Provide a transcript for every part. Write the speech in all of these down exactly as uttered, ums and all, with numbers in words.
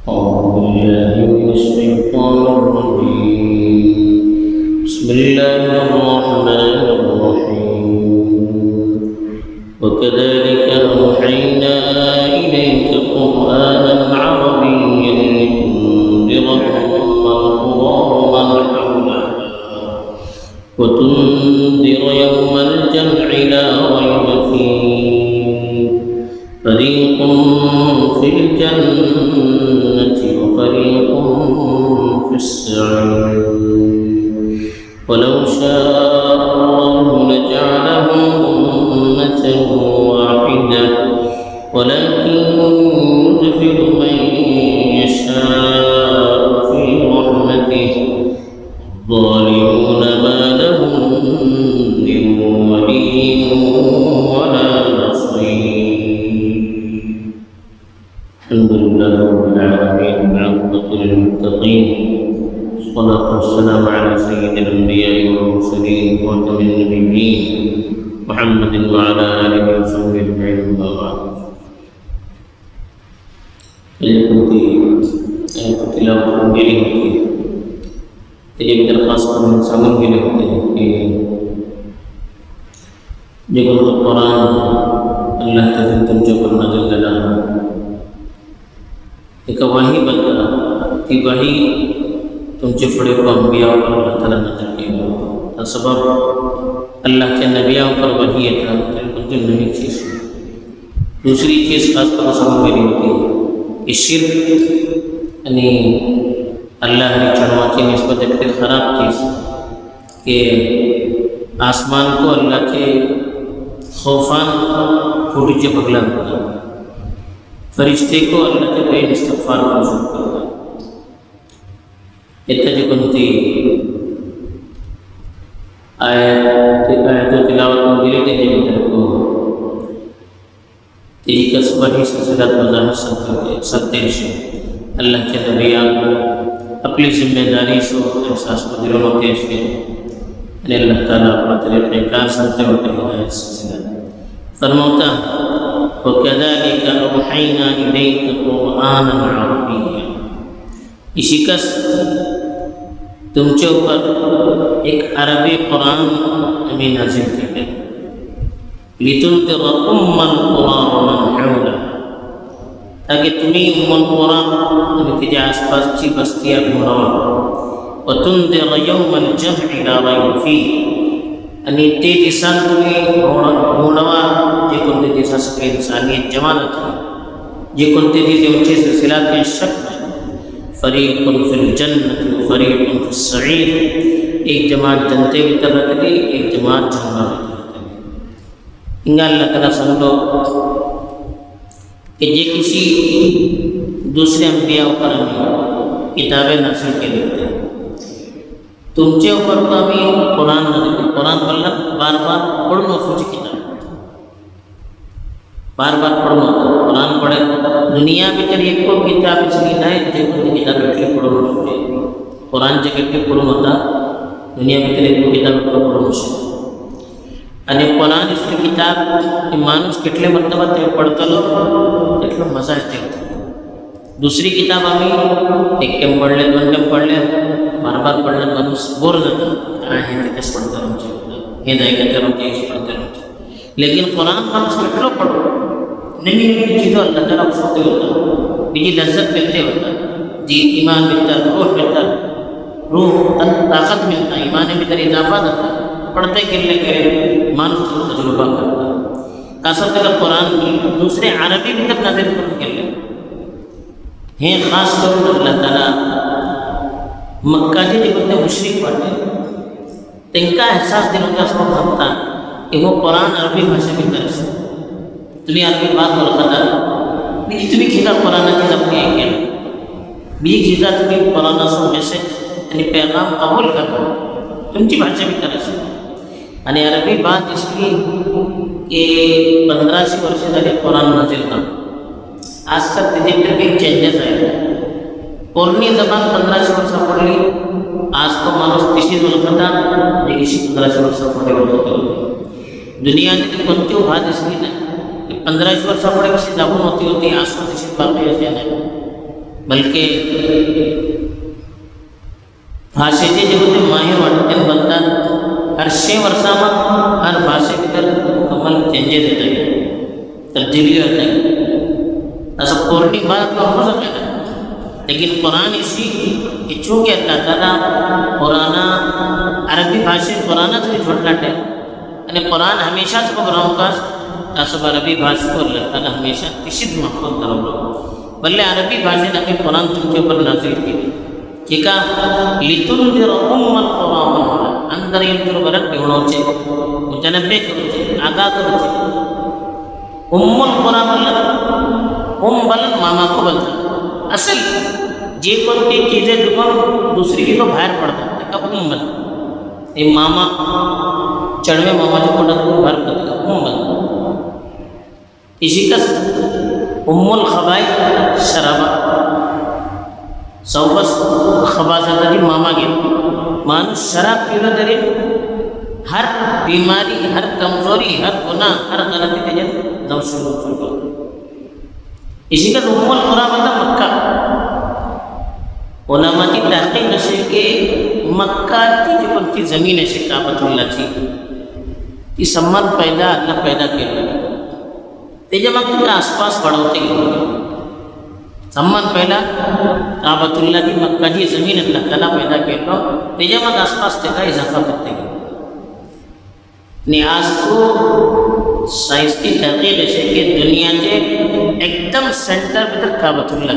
أعوذ بالله من الشيطان الرجيم بسم الله الرحمن الرحيم وكذلك أوحينا إليك قرآنا عربيا لتنذر أم القرى ومن حولها وتنذر يوم الجمع لا ريب فيه فريق في الجنة وفريق في السعير ولو شاء الله لجعلهم أمة واحدة ولكن يدخل من يشاء في رحمته الظالمون ما لهم من ولي ولا نصير. الحمد لله رب العالمين والعاقبة للمتقين والصلاة والسلام على سيد الأنبياء والمرسلين وخاتم النبيين محمد وعلى آله وصحبه أجمعين أما بعد. Mengikuti tilawahan diri hoती jadi درخواست کرنے سامن کے لیے ہوتے ہیں کہ جب قرآن اللہ تعالیٰ تم جو پر نازل کرنا ایک وحی بنتا کہ وحی تم جو پڑے کو انبیاء پر اللہ تعالیٰ نازل کیا تو سبب اللہ کے نبیوں پر وحی تھا تو جو نئی چیز دوسری چیز خاص طور سے سامنے کے لیے ہوتی ہے کہ شرک یعنی اللہ نے چڑھوا کی نسبت ایک خراب چیز کہ آسمان کو اللہ کے خوفان پھوٹی سے پگلا ہوتا فرشتے کو اللہ کے بین استغفار کو شروع کرتا اتنا جو کنتی آیت آیت و تلاوت مدیرے دے جب تر کو تیری قصبہ ہی سلسلات وضاحت سکتے رشے اللہ کے نبی آقا اپنی ذمہ داری سے احساس کو دلوں میں پیش ہے یعنی اللہ تعالیٰ اپنا طریقہ کار سنتے ہوتے ہدایت سلسلہ فرماتا وَكَذَلِكَ أَوْحَيْنَا إِلَيْكَ قُرْآنًا عَرَبِيًّا اسی کس تم کے اوپر ایک عربی قرآن ہمیں نازل کر گئے لِتُنذِرَ أُمَّ الْقُرَى وَمَنْ حَوْلَهَا تاکہ تمہیں ام القرى یعنی تجھے آس پاس چی بستیاں گھوڑوا وَتُنذِرَ يَوْمَ الْجَمْعِ لَا رَيْبَ فِيهِ یعنی تیجی سال تمہیں گھوڑوا جے کنتے دیسا سکے انسانیت جمالت ہے جے کنتے دیسے اونچے سلسلات کے شک ہے فریق فی الجنت وفریق فی السعیر ایک جماعت جنتے بھی طرح لگے ایک جماعت جہنم بھی طرح لگے انگا اللہ تعالیٰ سمجھو کہ یہ کسی دوسرے انبیاء اوپر ہمیں کتابیں نازل کے لیتے ہیں تم چے اوپر کو ہمیں قرآن نازل کے قرآن بلّہ بار بار پڑھنا سوچ کتاب بار بار پڑھنا قرآن پڑھے دنیا میں تر ایک کو کتاب اس لیے نہ ہے دیکھو کہ کتاب اٹھے پڑھنا سوچے قرآن جگہ کے پڑھنا ہوتا دنیا میں تر ایک کو کتاب اٹھے پڑھنا سوچے یعنی قرآن اس کی کتاب مانوس کتلے مرتبہ تے پڑھتا لو کتلے مزہ تے ہوتا دوسری کتاب ہمیں ایک ٹیم پڑھ لے دو ٹیم پڑھ لے بار بار پڑھ لے مانوس بور جاتا آئے ہیں تکس پڑھتا رہوں چاہیے یہ دائیں کہتے رہوں چاہیے پڑھتے رہوں چاہیے لیکن قرآن مانوس کتلے پڑھو نمی نمی چیزوں اللہ تعالیٰ اس وقت ہوتا بیجی لذت ملتے ہوتا جی ایمان ملتا روح ملتا روح طاقت ملتا ایمان میں تر اضافہ دیتا پڑھتے کرنے کے مانوس کو تجربہ کرتا کاسب تک قرآن دوسرے عربی بھی تک نازل کرنے کے لئے ہیں خاص کرو اللہ تعالیٰ مکہ جی جو کرتے مشرک پڑھتے ان کا احساس دنوں کا سبب ہوتا کہ وہ قرآن عربی بھاشا کی طرح سے تمہیں عربی بات ہو رکھا تھا لیکن تمہیں کھیتا قرآن چیز اپنی ایک ہے بھی کھیتا تمہیں قرآن سو میسج یعنی پیغام قبول کرتا تم کی بھاشا کی طرح سے یعنی عربی بات اس کی کہ پندرہ سی ورشے داری قرآن نازل کا آج تک دیکھتے کئی چینجز آئے پورنی زبان پندرہ سی ورشہ پڑھ لی آج کو مانوس تیسی ولخطا لیکن اسی پندرہ سی ورشہ پڑھے ہوتے ہوتے دنیا نے کنتی ہو بات اس لیے پندرہ سی ورشہ پڑھے کسی زبان ہوتی ہوتی آج کو تیسی باقی ایسے نہیں बल्कि भाषेचे जे होते माहीर वाटते बनतात हर शे वर्षामा हर भाषे भितर मुकम्मल चेंजेस येतात तब्दीली होतात असं कोरडी बात हो सकता है लेकिन कुरान इसी कि चूँकि अल्लाह ताला कुराना अरबी भाषे कुराना से छोड़ना है आणि कुरान हमेशा सबक रहूँगा असं अरबी भाषा को अल्लाह ताला हमेशा तिशीत महफूज करो बल्ले अरबी भाषे ने हमें कुरान तुमके ऊपर नाजिल की ठीक है लितुंदिर उम्मल कुरान अंदर इंदर बरक बेवणोचे मुतनब्बे करोचे आगा करोचे उम्मुल कुरान मतलब उम बलन मामा को बोलता असल जे कोणती चीजें दुकान दूसरी की तो बाहेर पडतात का उम बन ये मामा चढ़वे मामाच्या पोटात बाहेर पडतात उम बन इसी का उम्मुल खबाई शराबा सौबस खबासाची मामा घे माणूस शराब पिलो तरी हर बीमारी हर कमजोरी हर गुनाह हर गलती त्याच्यात जाऊ शकतो इसी का उम्मुल कुरा मतलब मक्का उलमा की तहकीक नशे के मक्का की जो कोणती जमीन आहे काबतुल्लाची ती सम्मान पैदा अल्लाह पैदा केलं त्याच्या मग तुझ्या आसपास वाढवते गेलो सम्मान पहिला काबतुल्ला की मक्का जी जमीन अल्लाह ताला पैदा केलं त्याच्या मग आसपास त्याचा इजाफा करते गेलो ने आज तो साइंस की तहकीक है कि दुनिया के एकदम सेंटर भीतर काबतुल्ला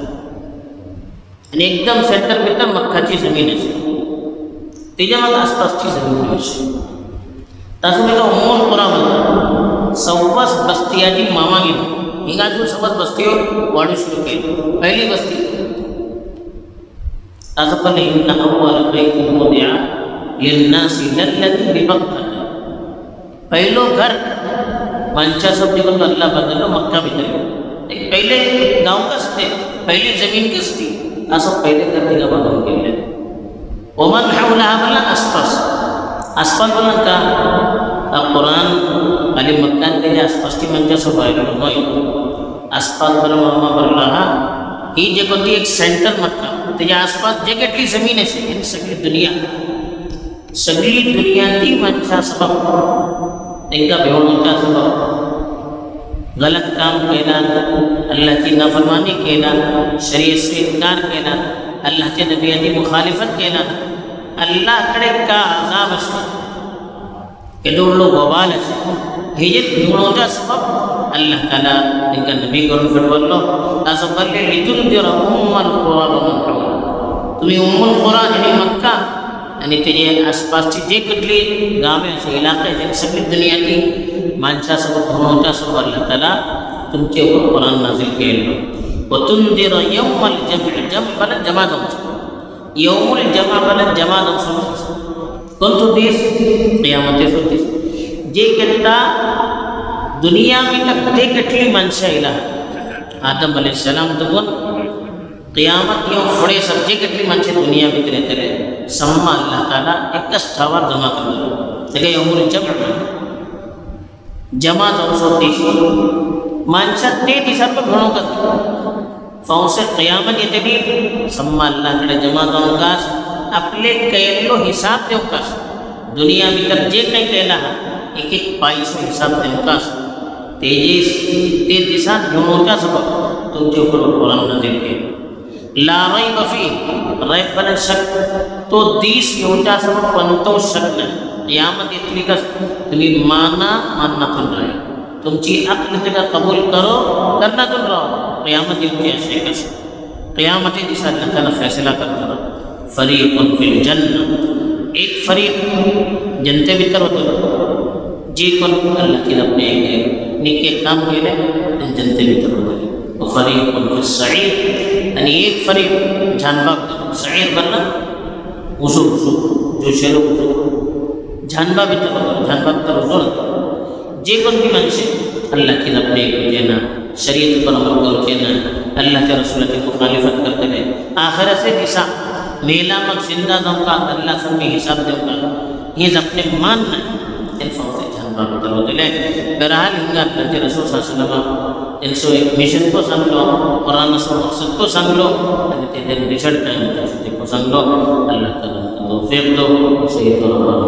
आणि एकदम सेंटर भीतर मक्काची जमीन आहे त्याच्या मग आसपासची जमीन आहे तसं मी का उम्मुल कुरा म्हणतो सव्वास बस्तियाची मामा गेली हिंगा जो सव्वास बस्ती वाढू सुरू केली पहिली बस्ती तसं पण इंना अव्वल बैतिन मुदिआ लिन्नासी लल्लज़ी बिबक्का पहिलो घर माणसा सब जगत अल्लाह बदलो मक्का भीतर एक पहिले गाव कसते पहिली जमीन कसती असं पहिले घर तिला बांधून गेले ओमन हौलहा बोला आसपास आसपास बोला का कुरान अली मक्का त्याच्या आसपासची माणसा सब राहिलो नाही आसपास बोला मामा बोलला हा ही जे कोणती एक सेंटर मक्का त्याच्या आसपास जे કેટલી जमीन आहे ही सगळी दुनिया सगळी दुनिया ती माणसा सबब त्यांका बेवणूचा सबब गलत काम केला अल्लाह की नाफरमानी केला शरीयत से इनकार केला अल्लाह के नबियाची मुखालिफत केला अल्लाहकडे का अजाब असे केवढो वबाल असे हे जे बेवणूचा सबब अल्लाह ताला त्यांका नबी करून फटवलो असं बरले लितून दिरा उम्मुल कुरा म्हणतो तुम्ही उम्मुल कुरा आणि मक्का आणि त्याच्या आसपासची जे कुठली गावे असे इलाके असे सगळी दुनियाची माणसासोबत भ्रमणासोबत अल्लाह ताला तुमचे ऊपर कुरान नाजिल केलं वतुंदिर यौमल जम जम बल जमा जम यौमुल जमा बल जमा जम कोणतो दिस क़यामतेचो दिस जे केटा दुनिया में ते કેટલી माणसं आयला आदम अलैहिस्सलाम तकून क़यामत येऊन फुडे सब जे કેટલી माणसं दुनिया भितर येतले सम्मा अल्लाह ताला एकच ठावार जमा करलो ते यौमुल जम जमा जाऊसो दिस माणसा ते दिसात घणो करते फौसे क़यामत येते बी सम्मा अल्लाहकडे जमा जाऊन कास आपले केल्लो हिसाब देऊ कास दुनिया भितर जे काही केला एक एक पायसो हिसाब देऊ कास तेजेस ते दिसात घणोच्या सबब तुमचे ऊपर कुरान नाजिल केले ला रैब फी रैब बन शक तो दिस घेऊच्या सबब कोणतो शक नाही क़यामत येतली कस तुम्ही माना माननातून राहा तुमची अक्ल त्याला कबूल करो करनातून राहो क़यामत येते असे कस क़यामत दिवशी अल्लाह ताला फैसला करतो फरीक़ुन फिल जन्नह एक फरीक जनते भीतर होतो जे कोण अल्लाह की अपने नेके काम केले जनते भीतर होतो फरीक़ुन फिस सईर आणि एक फरीक जानबाग सईर बनना उसू उसू जो शेलो उसू जानबा भीतर होतो जानबाग तर उसू जे कोणती माणसे अल्लाह की अपने जेना शरीयत पर अमल करो जेना अल्लाह के रसूल की मुखालिफत करते हैं आखिर से दिशा मेला मग जिंदा जाऊँ का अल्लाह सब में हिसाब दूँगा ये अपने मान इन फौज से जानबा भीतर होते ले बहरहाल हिंगा अल्लाह के रसूल सल्लल्लाहु अलैहि वसल्लम त्यांचं एक मिशन को सांगलो कुराणाचं मकसद को सांगलो आणि ते त्यांनी रिझल्ट काय होता ते को सांगलो. अल्लाह ताला तौफीक दो सही तौर पर